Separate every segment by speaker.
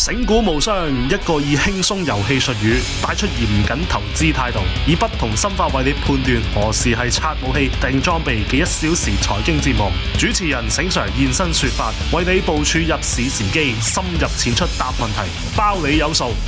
Speaker 1: 醒股無雙，一個以輕鬆遊戲術語帶出嚴謹投資態度，以不同心法為你判斷何時係拆武器定裝備嘅1小時財經節目。主持人醒 Sir 現身說法，為你部署入市時機，深入淺出答問題，包你有數。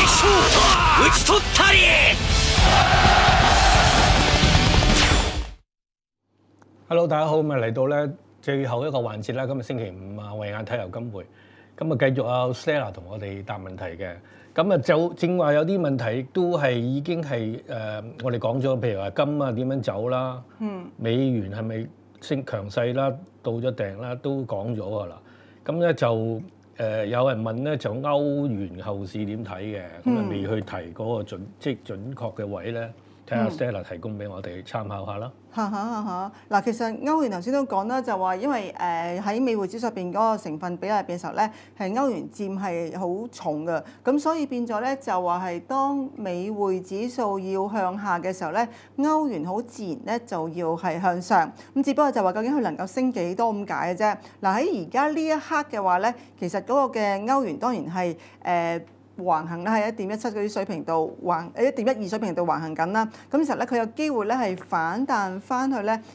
Speaker 2: Hello， 大家好，咁嚟到咧最後一個環節啦。今日星期五啊，慧眼睇油金匯，咁啊繼續阿 Stella 同我哋答問題嘅。咁啊就正話有啲問題都係已經係我哋講咗，譬如話金啊點樣走啦，美元係咪升強勢啦，到咗頂啦，都講咗㗎啦。咁咧就有人問咧，就歐元後市點睇嘅？咁啊未去提嗰個準確嘅位咧，睇下 Stella 提供俾我哋參考下啦。
Speaker 3: 嗱，其實歐元頭先都講啦，就話因為喺美匯指數入邊嗰個成分比例入邊嘅時候咧，係歐元佔係好重嘅，咁所以變咗咧就話係當美匯指數要向下嘅時候咧，歐元好自然咧就要係向上，咁只不過就話究竟佢能夠升幾多咁解嘅啫。嗱，喺而家呢一刻嘅話咧，其實嗰個嘅歐元當然係橫行咧喺1.17嗰啲水平度1.12水平度橫行緊啦。咁其實咧佢有機會咧係反彈翻去咧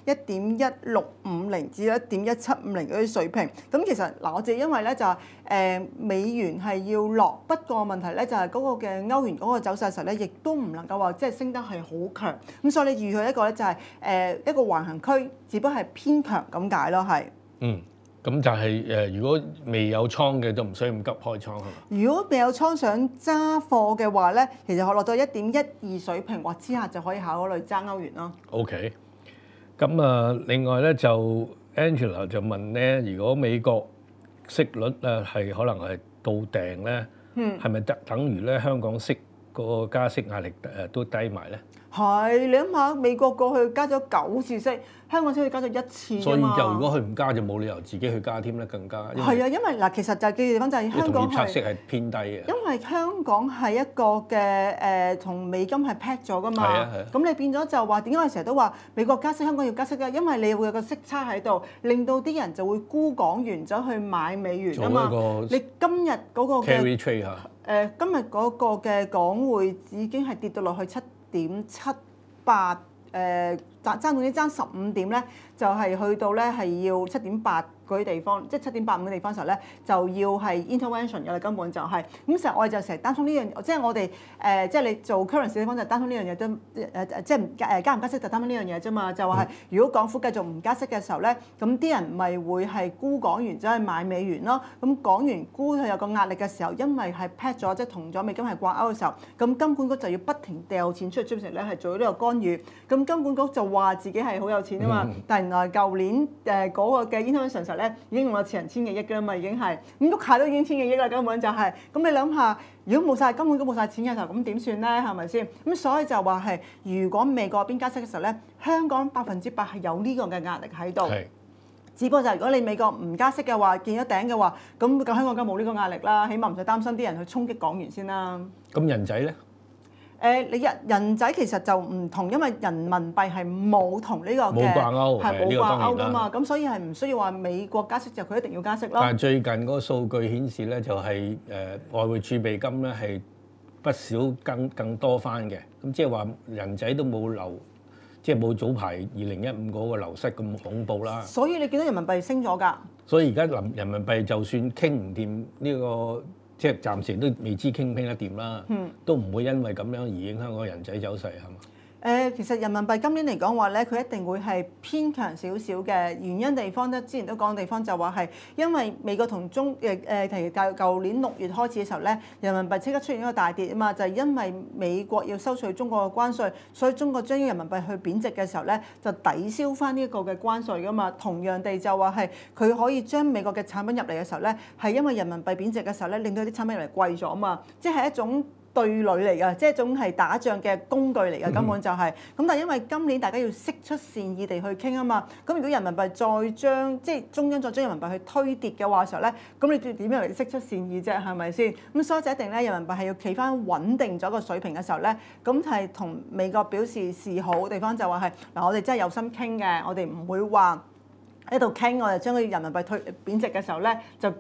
Speaker 3: 1.1650至1.1750嗰啲水平。咁其實嗱，我哋因為咧就美元係要落，不過問題咧就係嗰個嘅歐元嗰個走勢時候咧，亦都唔能夠話即係升得係好強。咁所以你預佢一個咧就係一個橫行區，只不過係偏強咁解咯，係。
Speaker 2: 咁就係如果未有倉嘅，就唔需要咁急開倉係嘛？
Speaker 3: 如果未有倉想揸貨嘅話咧，其實可落到1.12水平或之下就可以考慮揸歐元咯。
Speaker 2: OK， 咁啊，另外咧就 Angela 就問咧，如果美國息率啊係可能係到頂咧，係咪等於咧香港息個加息壓力都低埋咧？
Speaker 3: 係，你諗下美國過去加咗9次息，香港先去加咗1次啫嘛。
Speaker 2: 所以就如果佢唔加，就冇理由自己去加添咧，更加。
Speaker 3: 係啊，因為嗱，其實就係記住地方就係香港
Speaker 2: 係息係偏低嘅。
Speaker 3: 因為香港係一個嘅同美金係 peg 咗噶嘛。係啊係啊。咁你變咗就話點解我成日都話美國加息，香港要加息咧？因為你會有個息差喺度，令到啲人就會沽港元走去買美元啊嘛。你今日嗰個
Speaker 2: carry trade 嚇。
Speaker 3: 今日嗰個嘅港匯已經係跌到落去7.78，爭到呢爭15點咧，就係去到咧係要7.8嗰啲地方，即係7.85嘅地方時候咧，就要係 intervention 嘅啦，根本就係、是、咁。成日我哋就成日擔心呢樣，即係我哋即係你做 currency 嘅地方就擔心呢樣嘢都即係加唔加息就擔心呢樣嘢啫嘛。就話係如果港府繼續唔加息嘅時候咧，咁啲人咪會係沽港元走去買美元咯。咁港元沽佢有個壓力嘅時候，因為係 peg 咗，即係同咗美金係掛鈎嘅時候，咁金管局就要不停掉錢出嚟，專程咧係做呢個干預。咁金管局就話自己係好有錢啊嘛，但原來舊年嗰個嘅 intervention 時候咧已經用咗千幾億㗎啦嘛，已經係咁喐下都已經千幾億啦，根本就係、是、咁。你諗下，如果冇晒金管局冇晒錢嘅時候，咁點算咧？係咪先？咁所以就話係，如果美國邊加息嘅時候咧，香港100%係有呢個嘅壓力喺度。只不過就係如果你美國唔加息嘅話，見咗頂嘅話，咁香港梗冇呢個壓力啦，起碼唔使擔心啲人去衝擊港元先啦。
Speaker 2: 咁人仔咧？
Speaker 3: 你人仔其實就唔同，因為人民幣係冇同呢個嘅
Speaker 2: 冇掛鈎，
Speaker 3: 係冇掛鈎㗎嘛，咁所以係唔需要話美國加息就佢一定要加息咯。
Speaker 2: 但係最近嗰個數據顯示咧，就係外匯儲備金咧係不少更多翻嘅，咁即係話人仔都冇流，即係冇早排2015嗰個流失咁恐怖啦。
Speaker 3: 所以你見到人民幣升咗㗎。
Speaker 2: 所以而家人民幣就算傾唔掂呢個。即係暫時都未知傾唔傾得掂啦，都唔會因為咁樣而影響個人仔走勢係嘛？
Speaker 3: 其實人民幣今年嚟講話咧，佢一定會係偏強少少嘅原因地方咧，之前都講地方就話係因為美國同中譬如舊年6月開始嘅時候咧，人民幣即刻出現一個大跌啊嘛，就係因為美國要收取中國嘅關稅，所以中國將人民幣去貶值嘅時候咧，就抵消翻呢一個嘅關稅噶嘛。同樣地就話係佢可以將美國嘅產品入嚟嘅時候咧，係因為人民幣貶值嘅時候咧，令到啲產品入嚟貴咗啊嘛，即係一種對壘嚟㗎，即係一種係打仗嘅工具嚟㗎，根本就係、是。咁但係因為今年大家要釋出善意地去傾啊嘛，咁如果人民幣再將即係中央再將人民幣去推跌嘅話時候咧，咁你點樣嚟釋出善意啫？係咪先？咁所以就一定咧，人民幣係要企翻穩定咗個水平嘅時候咧，咁係同美國表示示好地方就話係嗱，我哋真係有心傾嘅，我哋唔會話喺度傾，我哋將佢人民幣貶值嘅時候咧就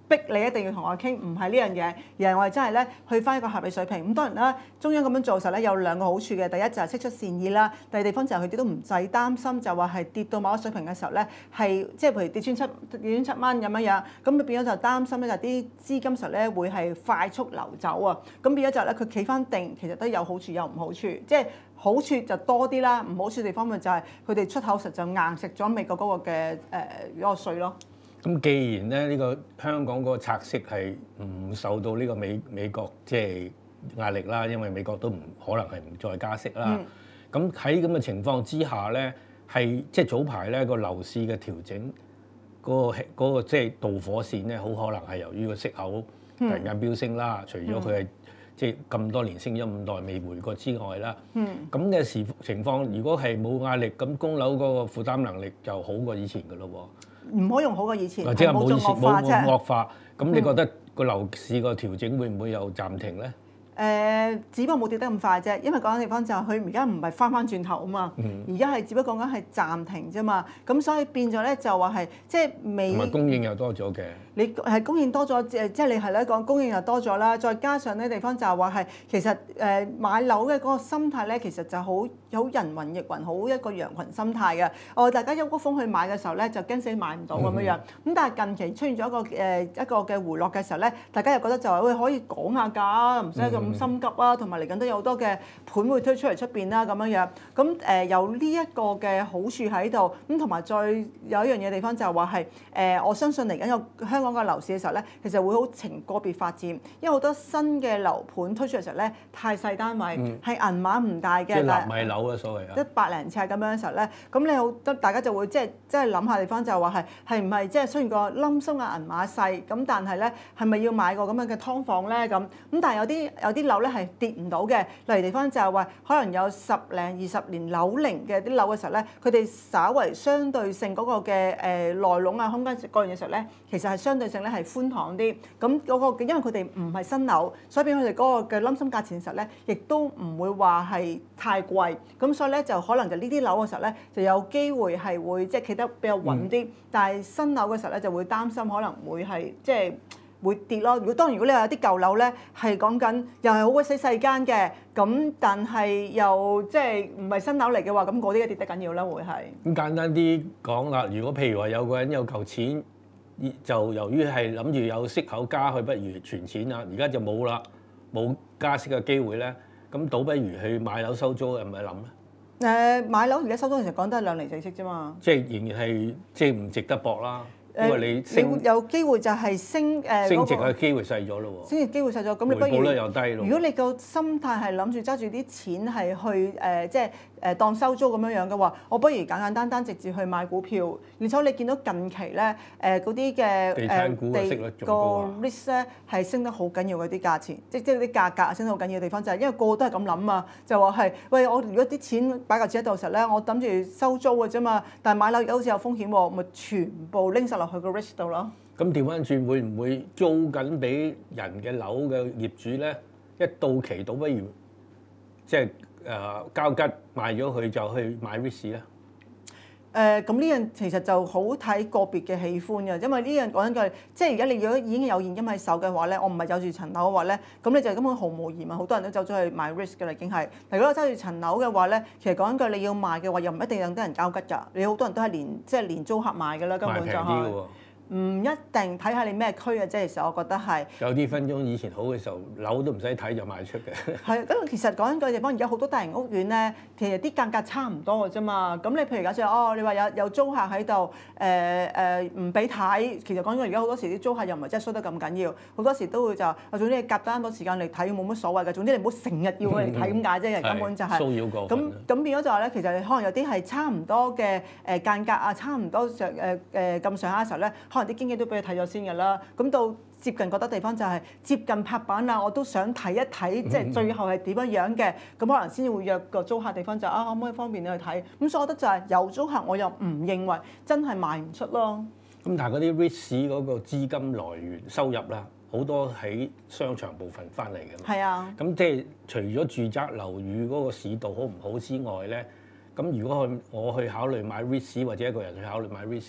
Speaker 3: 逼你一定要同我傾，唔係呢樣嘢，而係我哋真係咧去翻一個合理水平。咁當然啦，中央咁樣做實咧有兩個好處嘅，第一就係釋出善意啦，第二地方就係佢哋都唔使擔心，就話係跌到某個水平嘅時候咧，係即係譬如跌穿7蚊咁樣樣，咁佢變咗就擔心咧就啲資金實咧會係快速流走啊，咁變咗就咧佢企翻定，其實都有好處有唔好處，即係好處就多啲啦，唔好處地方面就係佢哋出口實就硬食咗美國嗰個嘅嗰個稅咯。
Speaker 2: 咁既然咧呢個香港嗰個拆息係唔受到呢個美國即係壓力啦，因為美國都唔可能係唔再加息啦。咁喺咁嘅情況之下咧，係即係早排咧個樓市嘅調整，嗰個即係導火線咧，好可能係由於個息口突然間飆升啦。除咗佢係即係咁多年升咗咁耐未回過之外啦，咁嘅情況，如果係冇壓力，咁供樓嗰個負擔能力就好過以前㗎咯喎。
Speaker 3: 唔可以用好過以前，
Speaker 2: 或者係冇以前冇惡化，咁你覺得個樓市個調整會唔會有暫停咧？
Speaker 3: 只不過冇跌得咁快啫，因為講緊地方就係佢而家唔係翻轉頭啊嘛，而家係只不過講緊係暫停啫嘛，咁所以變咗咧就話係即係未
Speaker 2: 同埋供應又多咗嘅。
Speaker 3: 你係供應多咗，即係你係咧講供應又多咗啦，再加上呢地方就係話係其實買樓嘅嗰個心態咧，其實就好人云亦云，好一個羊群心態嘅。大家一窩蜂去買嘅時候咧，就驚死買唔到咁樣樣。咁但係近期出現咗一個嘅回落嘅時候咧，大家又覺得就係喂可以講下價，唔使咁心急啊，同埋嚟緊都有好多嘅盤會推出嚟出邊啦咁樣樣。咁有呢一個嘅好處喺度，咁同埋再有一樣嘢地方就係話係我相信嚟緊有香港嘅樓市嘅時候咧，其實會好呈個別發展，因為好多新嘅樓盤推出嘅時候咧，太細單位，係銀碼唔大嘅，
Speaker 2: 即係納米樓嘅所謂啊
Speaker 3: ，100零尺咁樣嘅時候咧，咁你好得大家就會即係諗下地方就係話係唔係即係雖然個冧鬆嘅銀碼細，咁但係咧係咪要買個咁樣嘅劏房咧咁？咁但係有啲樓咧係跌唔到嘅，例如地方就係話可能有10零20年樓齡嘅啲樓嘅時候咧，佢哋稍為相對性嗰個嘅內籠啊空間各樣嘢時候咧，其實係相對性咧係寬敞啲。咁嗰個因為佢哋唔係新樓，所以變佢哋嗰個嘅冧心價錢實咧，亦都唔會話係太貴。咁所以咧就可能就呢啲樓嘅時候咧，就有機會係會即係企得比較穩啲。但係新樓嘅時候咧，就會擔心可能會係即係會跌咯。如果你話有啲舊樓咧，係講緊又係好鬼死細間嘅，咁但係又即係唔係新樓嚟嘅話，咁嗰啲嘅跌得緊要啦，會係。
Speaker 2: 咁簡單啲講啦，如果譬如話有個人有嚿錢，就由於係諗住有息口加，佢不如存錢啦。而家就冇啦，冇加息嘅機會咧，咁倒不如去買樓收租，係咪諗咧？
Speaker 3: 買樓而家收租其實講得係2厘4息啫嘛。
Speaker 2: 即係仍然係即係唔值得搏啦。因為你升
Speaker 3: 有機會就係升
Speaker 2: 升值嘅機會細咗咯喎，
Speaker 3: 升值機會細咗，咁你不如
Speaker 2: 回報率又低咯。
Speaker 3: 如果你個心態係諗住揸住啲錢係去即係當收租咁樣樣嘅話，我不如簡簡單單直接去買股票。而且你見到近期咧嗰啲嘅
Speaker 2: 地產股嘅息率仲高啊，
Speaker 3: 個 risk 咧係升得好緊要嗰啲價錢，即係啲價格升得好緊要嘅地方就係因為個個都係咁諗啊，就話係喂我如果啲錢擺嚿錢喺度時候咧，我諗住收租嘅啫嘛，但係買樓而家好似有風險喎，咪全部拎晒落去個 risk 度咯。
Speaker 2: 咁調翻轉會唔會租緊俾人嘅樓嘅業主咧，一到期倒不如即係交吉賣咗佢就去買 risk 咧？
Speaker 3: 咁呢樣其實就好睇個別嘅喜歡嘅，因為呢樣講緊句，即係而家你如果已經有現金喺手嘅話咧，我唔係走住層樓嘅話咧，咁你就根本毫無疑問，好多人都走咗去買 risk 嘅啦，已經係。但如果揸住層樓嘅話咧，其實講緊句你要賣嘅話，又唔一定等啲人交吉㗎，你好多人都係連租客買㗎啦，根本就係。唔一定，睇下你咩區嘅啫。其實我覺得係
Speaker 2: 有啲分鐘以前好嘅時候，樓都唔使睇就賣出嘅。係，
Speaker 3: 咁其實講緊個地方，而家好多大型屋苑咧，其實啲價格差唔多嘅啫嘛。咁你譬如假設你話有租客喺度，唔俾睇，其實講緊而家好多時啲租客又唔係真係衰得咁緊要，好多時都會就總之你夾單多時間嚟睇冇乜所謂嘅，總之你唔好成日要佢嚟睇咁解啫，人根本就係
Speaker 2: 騷擾過分。
Speaker 3: 咁變咗就係咧，其實可能有啲係差唔多嘅間隔啊，差唔多咁上下嘅時候咧，可能啲經紀都俾佢睇咗先㗎啦。咁到接近覺得地方就係接近拍板啦，我都想睇一睇，即係最後係點樣樣嘅。咁可能先至會約個租客地方就可唔可以方便你去睇？咁所以我覺得就係有租客，我又唔認為真係賣唔出咯。
Speaker 2: 咁但係嗰啲 REITs 嗰個資金來源收入啦，好多喺商場部分翻嚟嘅嘛。
Speaker 3: 係啊。
Speaker 2: 咁即係除咗住宅樓宇嗰個市道好唔好之外咧，咁如果我去考慮買 REITs 或者一個人去考慮買 REITs，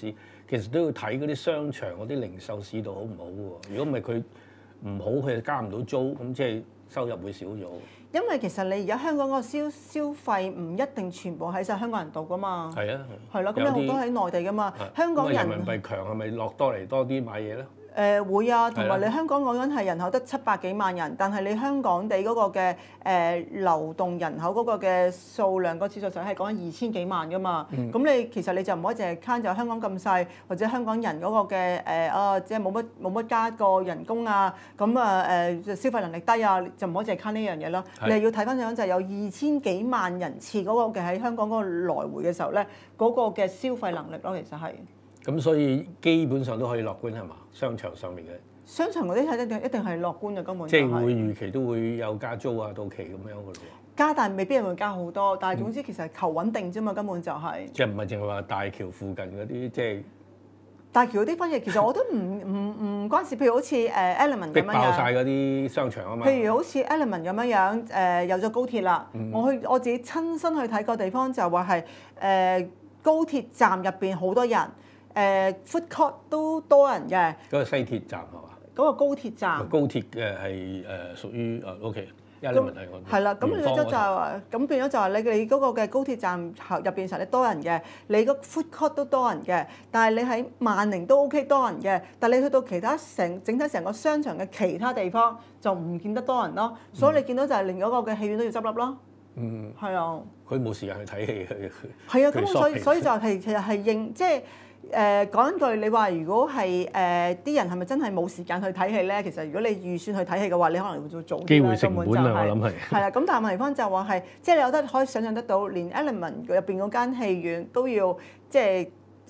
Speaker 2: 其實都要睇嗰啲商場嗰啲零售市道好唔好喎。如果唔係佢唔好，佢就加唔到租，咁即係收入會少咗。
Speaker 3: 因為其實你而家香港嗰個消費唔一定全部喺晒香港人度噶嘛。
Speaker 2: 係啊，
Speaker 3: 係咯，咁有好多喺內地噶嘛。香港人
Speaker 2: 人民幣強係咪落多嚟多啲買嘢咧？
Speaker 3: 會啊，同埋你香港講緊係人口得700幾萬人，但係你香港地嗰個嘅流動人口嗰個嘅數量個指數就係講緊2000幾萬噶嘛。咁你其實你就唔可以淨係 count 就香港咁細，或者香港人嗰個嘅即係冇乜加個人工啊，咁消費能力低啊，就唔可以淨係 count 呢樣嘢咯。你係要睇翻樣就係有2000幾萬人次嗰個嘅喺香港嗰個來回嘅時候咧，嗰個嘅消費能力咯，其實係。
Speaker 2: 咁所以基本上都可以樂觀係嘛？商場上面嘅
Speaker 3: 商場嗰啲係一定係樂觀嘅，根本
Speaker 2: 即係會預期都會有加租啊，到期咁樣嘅咯喎。
Speaker 3: 加但未必會加好多，但係總之其實係求穩定啫嘛，根本就係。
Speaker 2: 即係唔係淨係話大橋附近嗰啲即係
Speaker 3: 大橋嗰啲分嘢，其實我都唔關事。譬如好似Element 咁樣樣，
Speaker 2: 逼爆晒嗰啲商場啊嘛。
Speaker 3: 譬如好似 Element 咁樣樣，有咗高鐵啦，我自己親身去睇個地方就話係高鐵站入邊好多人。food court 都多人嘅，
Speaker 2: 嗰個西鐵站係嘛？
Speaker 3: 嗰個高鐵站。
Speaker 2: 高鐵嘅係屬於OK，一啲問題我。
Speaker 3: 係啦，咁你變咗就係咁變咗就係你嗰個嘅高鐵站入邊實你多人嘅，你個 food court 都多人嘅，但係你喺萬寧都 OK 多人嘅，但係你去到其他整體成個商場嘅其他地方就唔見得多人咯，所以你見到就係連嗰個嘅戲院都要執笠咯。係啊。
Speaker 2: 佢冇時間去睇戲佢。
Speaker 3: 係啊，咁所以就係其實係即係。講一句，你話如果係啲人係咪真係冇時間去睇戲咧？其實如果你預算去睇戲嘅話，你可能會做早啲。
Speaker 2: 機會成本啊，我諗係。
Speaker 3: 係啦，咁但係問題方就話係，即係你有得可以想像得到，連 Element 入邊嗰間戲院都要即係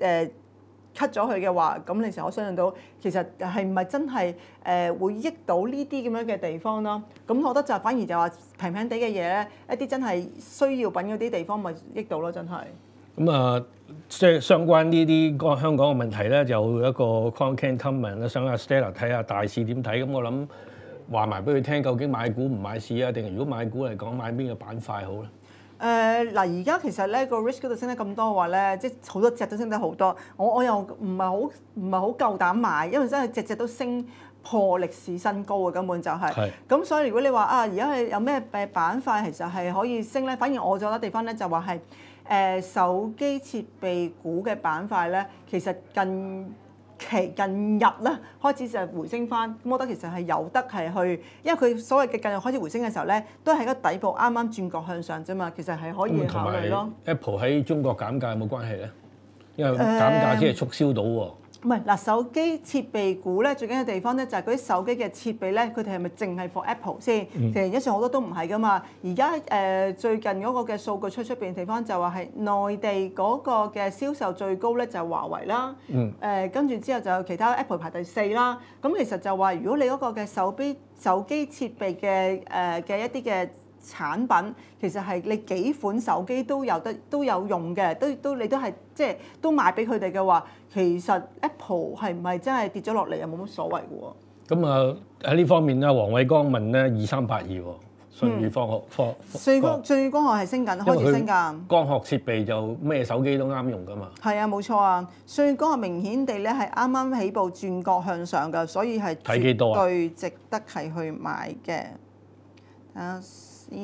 Speaker 3: cut 咗佢嘅話，咁你成日可想像到，其實係唔係真係會益到呢啲咁樣嘅地方咯？咁我覺得就反而就話平平地嘅嘢咧，一啲真係需要品嗰啲地方咪益到咯，真係。
Speaker 2: 咁啊，即係相關呢啲個香港嘅問題咧，就有一個 Concern comment 咧，想阿 Stella 睇下大市點睇。咁我諗話埋俾佢聽，究竟買股唔買市啊？定係如果買股嚟講，買邊個板塊好咧？
Speaker 3: 而家其實咧個 risk 嗰度升得咁多嘅話咧，即係好多隻都升得好多。我又唔係好夠膽買，因為真係隻隻都升破歷史新高嘅，根本就係。咁所以如果你話啊，而家係有咩板塊其實係可以升咧，反而我就覺得地方咧就話係。手機設備股嘅板塊咧，其實近日咧開始就係回升翻，咁我覺得其實係有得係去，因為佢所謂嘅近日開始回升嘅時候咧，都係喺個底部啱啱轉角向上啫嘛，其實係可以考慮咯。
Speaker 2: Apple 喺中國減價有冇關係咧？因為減價先係促銷到喎。
Speaker 3: 唔係嗱，手機設備股咧最緊要嘅地方咧就係嗰啲手機嘅設備咧，佢哋係咪淨係 for Apple 先？其實一上好多都唔係噶嘛。而家最近嗰個嘅數據出邊嘅地方就話係內地嗰個嘅銷售最高咧就係華為啦。跟住之後就有其他 Apple 排第4啦。咁其實就話如果你嗰個嘅手機設備嘅一啲嘅產品其實係你幾款手機都有用嘅，你都係即係都賣俾佢哋嘅話，其實 Apple 係唔係真係跌咗落嚟又冇乜所謂嘅喎。
Speaker 2: 咁啊喺呢方面咧，黃偉剛問咧2382喎，舜宇光學
Speaker 3: 舜宇光學係升緊，開始升㗎。
Speaker 2: 光學設備就咩手機都啱用㗎嘛。
Speaker 3: 係啊，冇錯啊，舜宇光學明顯地咧係啱啱起步轉角向上㗎，所以係絕對值得係去買嘅。睇下先，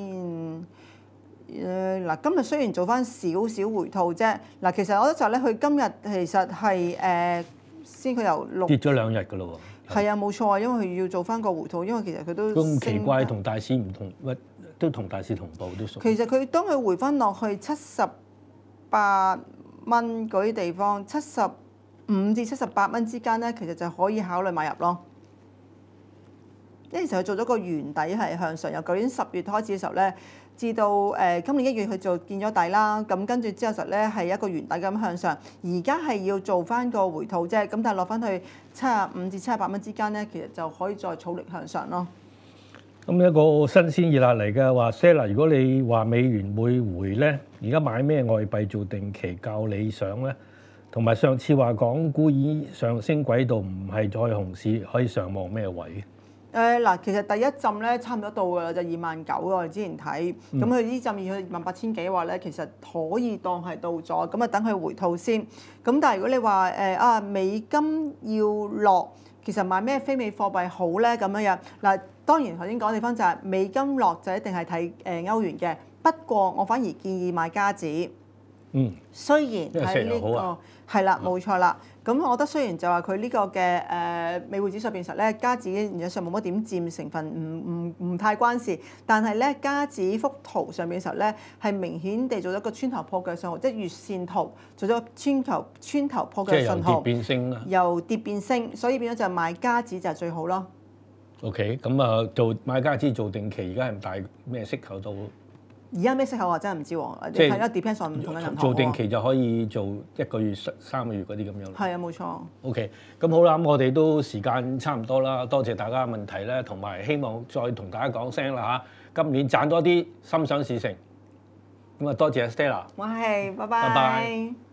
Speaker 3: 嗱今日雖然做翻少少回吐啫，嗱其實我覺得就咧，佢今日其實係先佢由6跌
Speaker 2: 咗2日㗎咯喎。
Speaker 3: 係啊，冇錯啊，因為佢要做翻個回吐，因為其實佢都
Speaker 2: 咁奇怪，同大市唔同，都同大市同步都屬。
Speaker 3: 其實佢當佢回翻落去78蚊嗰啲地方，75至78蚊之間咧，其實就可以考慮買入咯。因為其實佢做咗個圓底係向上，由舊年10月開始嘅時候咧，至到今年1月佢就見咗底啦。咁跟住之後實咧係一個圓底咁向上，而家係要做翻個回吐啫。咁但係落翻去75至78蚊之間咧，其實就可以再儲力向上咯。
Speaker 2: 咁一個新鮮熱辣嚟嘅話 Stella 如果你話美元會回咧，而家買咩外幣做定期較理想咧？同埋上次話港股以上升軌道唔係再熊市，可以上望咩位？
Speaker 3: 嗱，其實第一浸咧差唔多到㗎啦，就29,000喎。我哋之前睇，咁佢呢浸要去28,000幾嘅話咧，其實可以當係到咗，咁啊等佢回吐先。咁但係如果你話美金要落，其實買咩非美貨幣好咧咁樣樣嗱，當然頭先講地方就係美金落就一定係睇歐元嘅，不過我反而建議買加紙。雖然喺呢個係啦，冇錯啦。咁我覺得雖然就話佢呢個嘅美匯指數入邊實咧，加紙原則上冇乜點佔成分，唔太關事。但係咧，加紙幅圖上面嘅時候咧，係明顯地做咗個穿頭破腳信號，即係月線圖做咗穿頭破腳信號。即係由跌變升啦。由跌變升，所以變咗就買加紙就係最好咯。
Speaker 2: OK，咁啊買加紙做定期，而家係唔大咩息口到？
Speaker 3: 而家咩息口我真係唔知喎，你睇啦 depends on 唔同嘅銀行。
Speaker 2: 做定期就可以做1個月、3個月嗰啲咁樣。
Speaker 3: 係啊，冇錯。
Speaker 2: OK，咁好啦，咁我哋都時間差唔多啦，多謝大家嘅問題咧，同埋希望再同大家講聲啦嚇，今年賺多啲，心想事成。咁啊，多謝 Stella。
Speaker 3: 我係，拜拜。
Speaker 2: 拜拜。